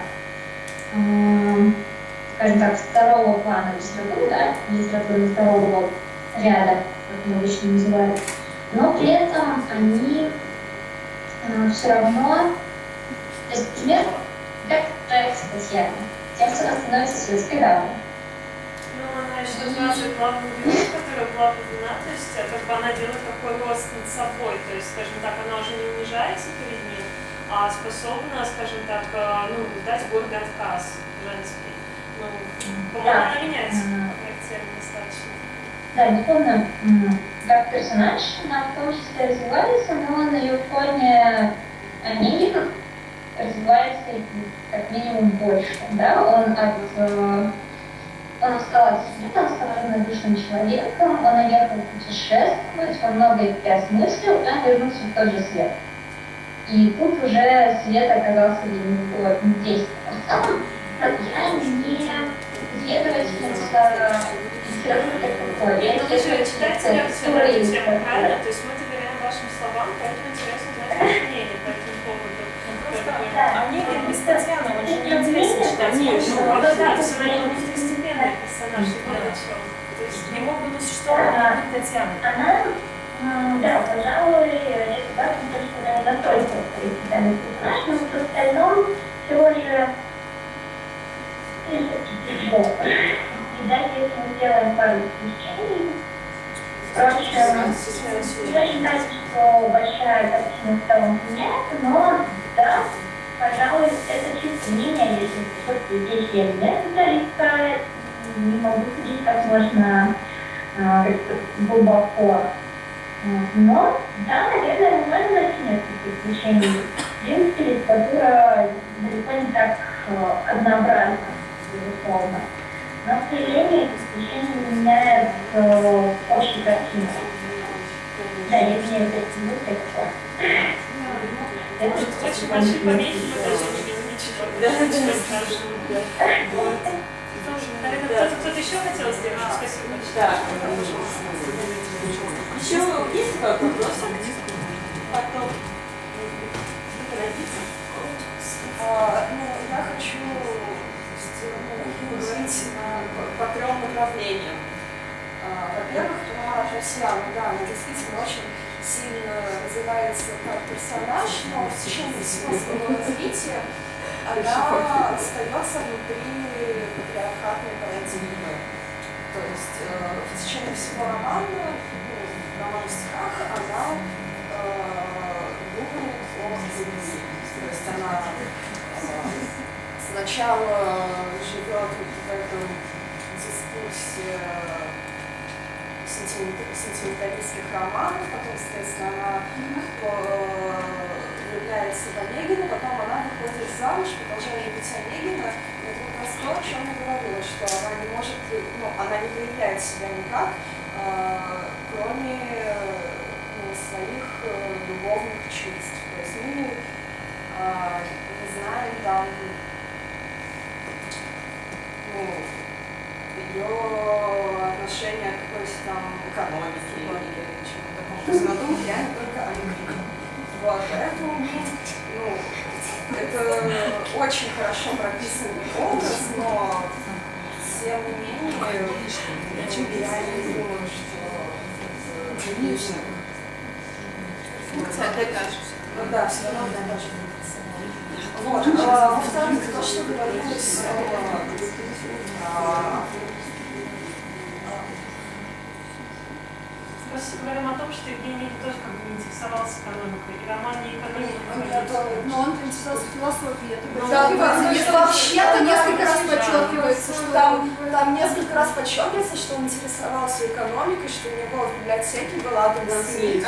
э, скажем так, второго плана литературы, да, литературы второго ряда, как мы обычно называют. Но при этом они э, все равно, то есть, например, как проект Татьяны, тем, что она становится светской дамой. Ну, она еще показывает главную героиню, которая была влюблена, то есть как бы она делает такой рост над собой, то есть, скажем так, она уже не унижается перед ним, а способна, скажем так, ну, дать гордый отказ женский. Ну, по-моему, Да. она меняется по характеру достаточно. Да, безусловно, как персонаж она в том числе развивается, но на ее фоне Онегин развивается как минимум больше. Да? Он от Он стал отсюда, он стал равнодушным человеком, он уехал путешествовать, он многое переосмыслил, он вернулся в тот же свет. И тут уже свет оказался для него действием. В целом, я не исследовательница литературы как такой. Я Ну, вы же читаете лекцию на эту тему, литературы. правильно? То есть мы доверяем вашим словам, поэтому интересно знать ваше мнение по этому поводу. Да. Онегин без Татьяны, он же не интересно читать. Конечно. Ну, Да, да, это все равно не второстепенный персонаж, не на чем. То есть не мог бы быть существовать без Татьяны. Она, м, да, пожалуй, это важно, потому что она не настолько второстепенный персонаж, но в остальном все же тяжело. И даже если мы сделаем пару исключений, впрочем, я считаю, что большая картина в целом меняется, но да, пожалуй, это чисто мнение, если все-таки здесь я не специалистка, не могу судить, как можно а, глубоко. Но, да, наверное, мы можем найти несколько исключений. В принципе, литература далеко не так а, однообразна, безусловно. Но, к сожалению, эти исключения не меняют а, общей картины. Да, я извиняюсь, это не будет такое. Очень большие помехи, мы даже не видим ничего. Да, Ничего страшного. да. Наверное, Да. кто-то, кто-то еще хотел сделать? Спасибо большое. Да. Еще есть какой вопрос? Потом. А, ну, я хочу ну, поговорить на, по, по трем направлениям. А, во-первых, про Татьяну, да, она действительно очень сильно развивается как персонаж, но в течение всего своего развития она остается внутри патриархатной парадигмы. То есть э, в течение всего романа, ну, романа в стихах, она э, думает о семье. То есть она э, сначала живет в этом дискурсе сентименталистских романов, потом, соответственно, она влюбляется в Онегина, потом она выходит замуж, продолжает любить Онегина. Это как раз то, о чем я говорила, что она не может, ну, она не проявляет себя никак, а, кроме ну, своих любовных чувств. То есть мы а, не знаем там, ну, ее отношение к какой-то там экономике или чему-то такому. То есть она думает реально только о любви. Вот, поэтому, ну, это очень хорошо прописанный образ, но тем не менее, я не думаю, что это лишнее. Функция одна и та же. Ну да, все равно одна и та же функция. Вот, а, во-вторых, то, что говорилось о просто говорим о том, что Евгений тоже как бы не интересовался экономикой, и роман не экономика. Но он интересовался философией. Это Ну, да, это вообще-то несколько раз да. подчеркивается, что там, там несколько раз подчеркивается, что он интересовался экономикой, что у него в библиотеке была Адам Смит.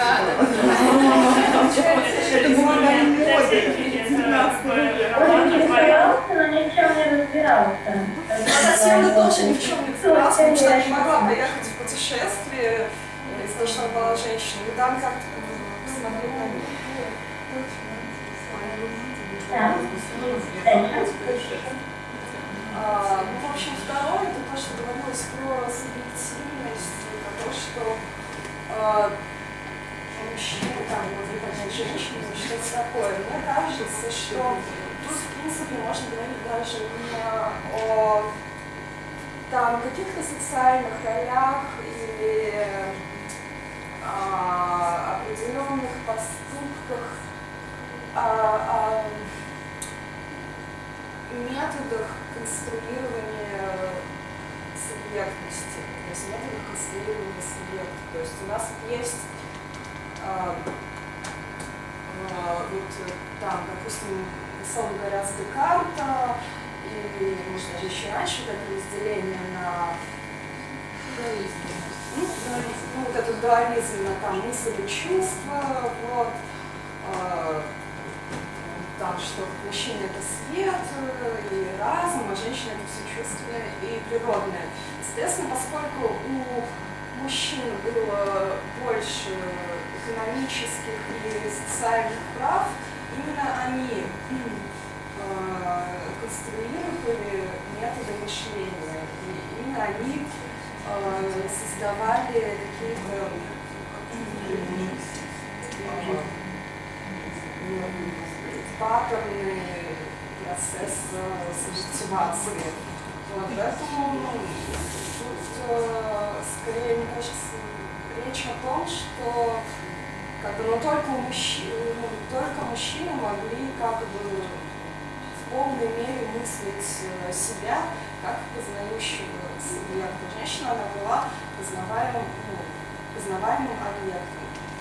Это было на моде. Он интересовался, но ни в чем не разбирался. Татьяна тоже ни в чем не разбиралась, потому что она не могла поехать в путешествие из-за того, что она была женщиной. И там как-то посмотреть на них. Да. А, ну, в общем, второе, это то, что говорилось про субъективность, про то, что а, мужчины там могут выполнять женщину, что-то такое. Мне кажется, что тут, в принципе, можно говорить даже не о там, каких-то социальных ролях или а, определенных поступках, а, а, методах конструирования субъектности, то есть методах конструирования субъекта. То есть у нас есть а, а, вот там, допустим, условно говоря, с Декарта, и, может, даже еще раньше вот это разделение на дуализм, ну, дуализм, ну, вот этот дуализм на там мысль и чувство, вот, а, там, что мужчина это свет и разум, а женщина это все чувственное и природное. Естественно, поскольку у мужчин было больше экономических и социальных прав, именно они э, конструировали методы мышления, и именно они э, создавали какие-то паттерны процесса субъективации. Вот, поэтому ну, тут э, скорее, мне кажется, речь о том, что как бы, ну, только, мужчины, ну, только мужчины могли как бы в полной мере мыслить себя как познающего субъекта. Женщина, она была познаваемым, ну, познаваемым объектом.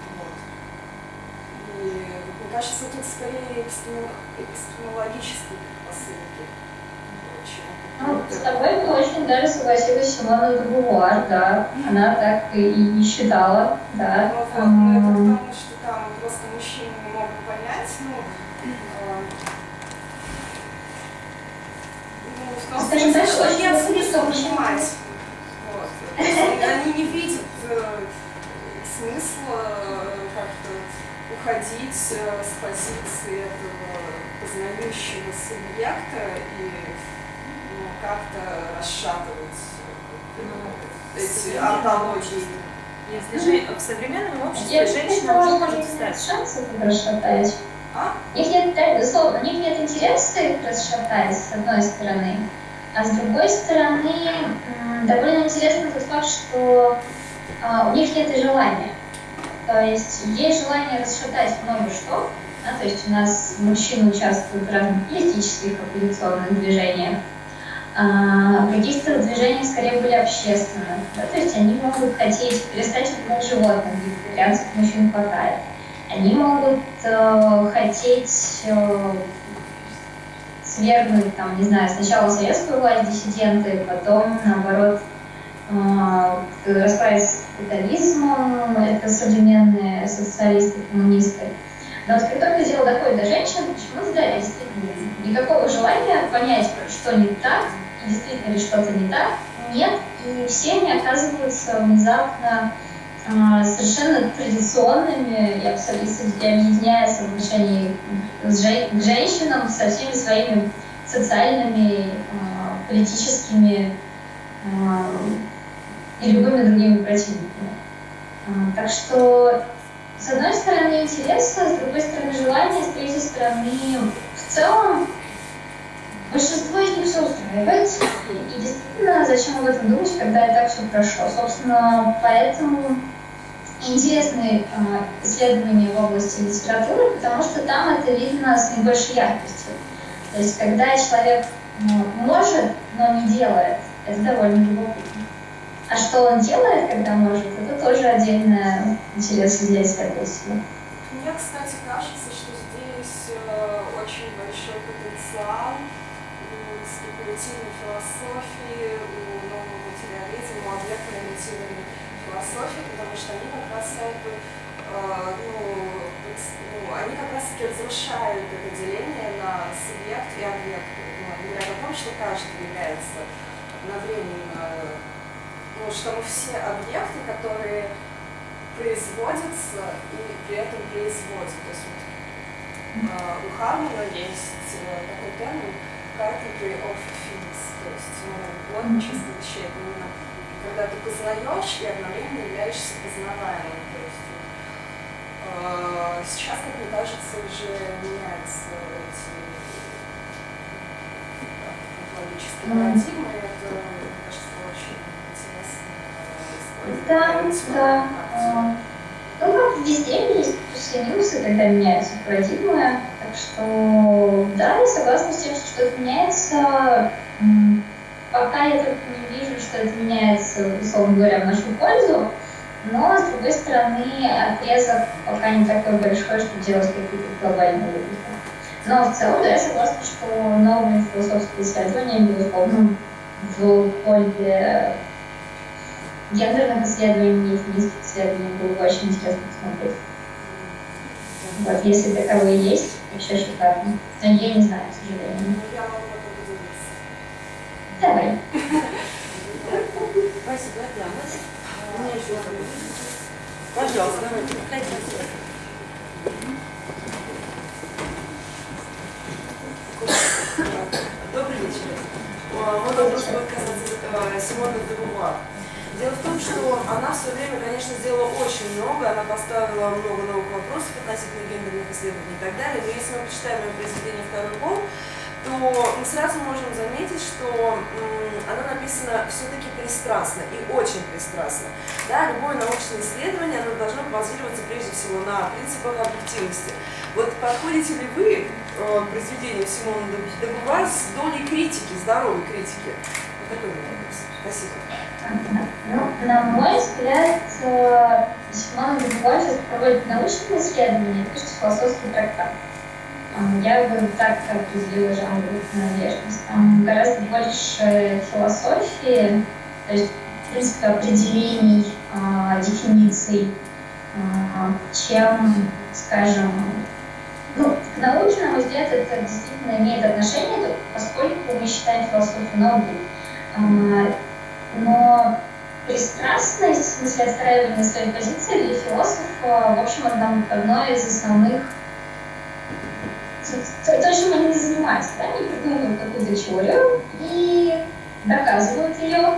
И мне кажется, тут скорее эпистемологические посылки. Ну, с тобой бы очень даже согласилась Симона де Бувуар, да. Она так и, и считала, да. Ну, вот, ну, это потому, что там просто мужчины не могут понять, ну, э, ну в том смысле, что нет смысла понимать. Вот. Они не видят э, смысла как-то уходить с позиции этого познающего субъекта и ну, как-то расшатывать ну, эти антологии. Если же в современном обществе женщина уже может стать. Шансов их расшатать. А? У них нет, да, безусловно, у них нет интереса их расшатать, с одной стороны, а с другой стороны, довольно интересно тот факт, что а, у них нет и желания. То есть есть желание расшатать много что, да, то есть у нас мужчины участвуют в разных политических оппозиционных движениях, а в каких-то движениях скорее были общественных, да, то есть они могут хотеть перестать убивать животных, вегетарианцев мужчин хватает. Они могут э, хотеть э, свергнуть, там, не знаю, сначала советскую власть диссиденты, потом, наоборот, э, расправиться с капитализмом, это современные социалисты, коммунисты. Но вот когда это дело доходит до женщин, почему-то, да, действительно, никакого желания понять, что не так, и действительно ли что-то не так, нет, и все они оказываются внезапно э, совершенно традиционными и абсолютно объединяются в отношении к, жен к женщинам со всеми своими социальными, э, политическими э, и любыми другими противниками. Э, так что с одной стороны интереса, с другой стороны желания, с третьей стороны в целом большинство из них все устраивает. И действительно, зачем об этом думать, когда и так все хорошо? Собственно, поэтому интересны э, исследования в области литературы, потому что там это видно с наибольшей яркостью. То есть, когда человек ну, может, но не делает, это довольно любопытно. А что он делает, когда может, это тоже отдельное интерес для исследователя. Мне, кстати, кажется, что здесь э, очень большой потенциал у спекулятивной философии, у нового материализма, у объектно-ориентированной философии, потому что они как раз как бы, э, ну, ну, они как раз таки разрушают это деление на субъект и объект. Ну, они говорят о том, что каждый является одновременно, ну, что мы все объекты, которые производятся и при этом производят. То есть вот, э, у Хармана есть э, такой термин carpentry of things, то есть ну, плотничество вещей. Именно когда ты познаешь и одновременно являешься познаваемым. То есть, э, сейчас, как мне кажется, уже меняются эти технологические парадигмы, и это, мне кажется, очень интересно использовать. Да, да. Ну, как везде есть плюсы и минусы, когда меняются парадигмы. Так что, да, я согласна с тем, что что-то меняется. Пока я только не вижу, что это меняется, условно говоря, в нашу пользу. Но, с другой стороны, отрезок пока не такой большой, чтобы делать какие-то глобальные выводы. Но в целом, да, я согласна, что новые философские исследования, безусловно, в поле гендерных исследований, феминистских исследований было бы очень интересно посмотреть. Вот, если таковые есть, вообще шикарно. Но я не знаю, к сожалению. Я могу поделиться. Давай. Спасибо, да. У меня еще вопрос. Пожалуйста. Добрый вечер. Мой вопрос будет касаться Симоны де Бувуар. Дело в том, что она в свое время, конечно, сделала очень много, она поставила много новых вопросов относительно гендерных исследований и так далее, но если мы почитаем ее произведение «Второй пол», то мы сразу можем заметить, что м, оно написано все-таки пристрастно и очень пристрастно. Да, любое научное исследование оно должно базироваться прежде всего на принципах объективности. Вот подходите ли вы э, к произведению Симоны де Бувуар с долей критики, здоровой критики? Вот такой у меня вопрос. Спасибо. Ну, на мой взгляд, Симона де Бувуар проводит научные исследования, пишет философский трактат. Я бы так определила жанр принадлежность. Там гораздо больше философии, то есть, в принципе, определений, дефиниций, чем, скажем, ну, к науке, на мой взгляд, это действительно имеет отношение, поскольку мы считаем философию наукой. Но пристрастность, в смысле отстраивания своей позиции для философа, в общем, одно из основных, то, чем они занимаются, да? Они придумывают какую-то теорию и доказывают ее,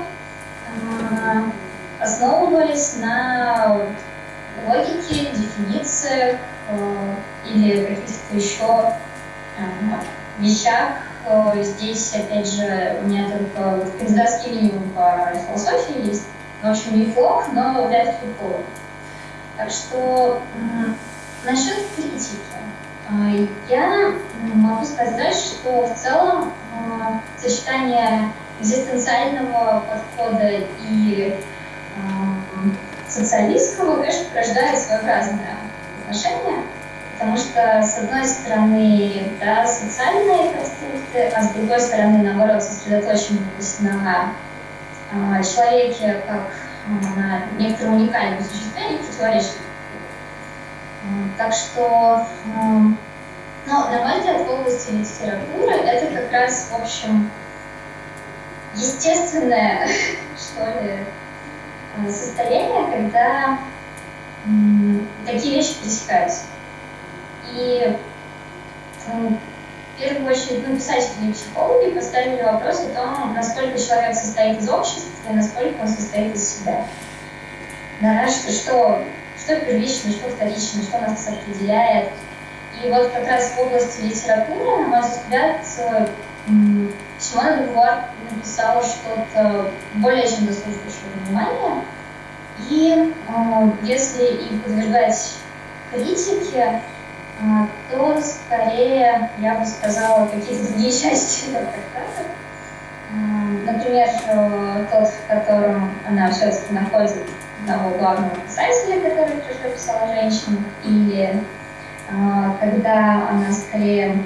основываясь на логике, дефинициях или каких-то еще вещах. Здесь, опять же, у меня только вот кандидатский минимум по философии есть. В общем, неплохо, но вряд ли полно. Так что насчет критики. Я могу сказать, что в целом сочетание экзистенциального подхода и социалистского, конечно, порождает своеобразное отношение. Потому что, с одной стороны, да, социальные конструкты, а с другой стороны, наоборот, сосредоточенность на э, человеке как э, на некотором уникальном существе, не противоречит. Э, так что, э, но, на мой взгляд, в области литературы это как раз, в общем, естественное, что ли, состояние, когда э, такие вещи пересекаются. И в первую очередь ну, писатели и психологи поставили вопрос о том, насколько человек состоит из общества и насколько он состоит из себя. Да, что, что, что первично, что вторично, что нас определяет. И вот как раз в области литературы, на мой взгляд, Симона де Бувуар написала что-то более чем заслуживающее внимания. И э, если и подвергать критике, то скорее, я бы сказала, какие-то другие части этого трактата. например, тот, в котором она все-таки находит одного главного писателя, который тоже писал о женщинах, или когда она скорее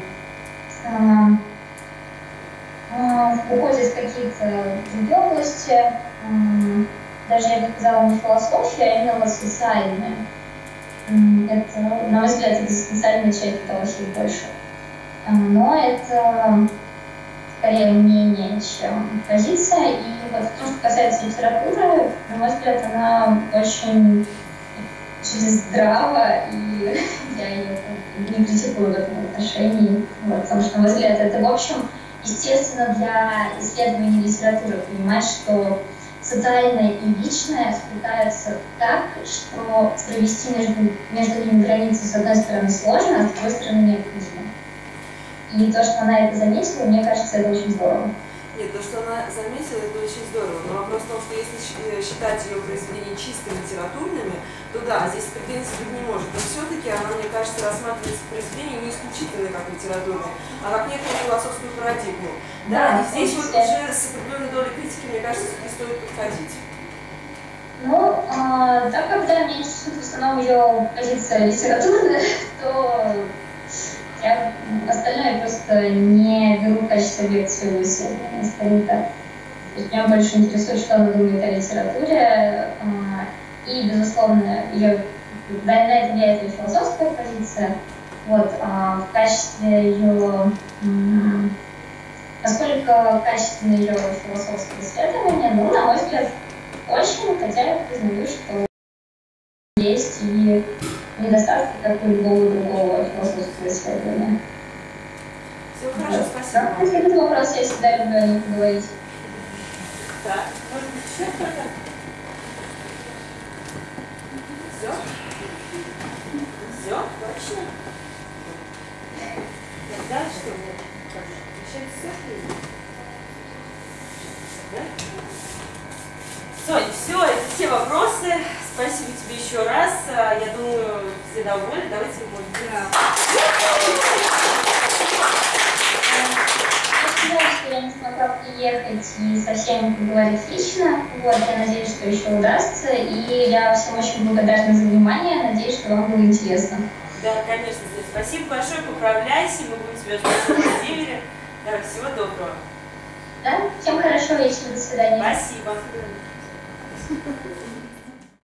уходит в какие-то другие области, даже я бы сказала не философия, а именно социальная. Это, на мой взгляд, это социальная часть философии больше. Но это скорее мнение, чем позиция. И вот то, что касается литературы, на мой взгляд, она очень, очень здраво, и я ее не критикую в этом отношении. Вот, потому что, на мой взгляд, это, в общем, естественно, для исследования литературы понимать, что социальное и личное сплетаются так, что провести между, между ними границы с одной стороны сложно, а с другой стороны необходимо. И то, что она это заметила, мне кажется, это очень здорово. Нет, то, что она заметила, это очень здорово. Но вопрос в том, что если считать ее произведения чисто литературными, то да, здесь претензий быть не может. Но все-таки она, мне кажется, рассматривается произведение не исключительно как литературное, а как некую философскую парадигму. Да, да, и здесь вот уже с определенной долей критики, мне кажется, все-таки стоит подходить. Ну, а, так как да, меня интересует в основном ее позиция литературная, то я остальное просто не беру в качестве объекта своего исследования, скорее так. То есть меня больше интересует, что она думает о литературе, и, безусловно, ее, на это влияет ее философская позиция. Вот, а в качестве ее, насколько качественно ее философское исследование, ну, на мой взгляд, очень, хотя я признаю, что есть и недостатки, как у любого другого философского исследования. Все хорошо, спасибо. Да, если этот вопрос, я всегда люблю о них поговорить. Так, может быть, еще кто-то? Все? Все? Точно? Тогда что? Еще все? Да? Соня, все, это все вопросы. Спасибо тебе еще раз. Я думаю, все довольны. Давайте, может быть. Спасибо, что я не смогла приехать и со всеми поговорить лично. Вот, я надеюсь, что еще удастся. И я всем очень благодарна за внимание. Надеюсь, что вам было интересно. Да, конечно. Спасибо большое. Поправляйся. Мы будем тебя ждать в Владимире. Да, всего доброго. Да? Всем хорошего вечера. До свидания. Спасибо. Спасибо.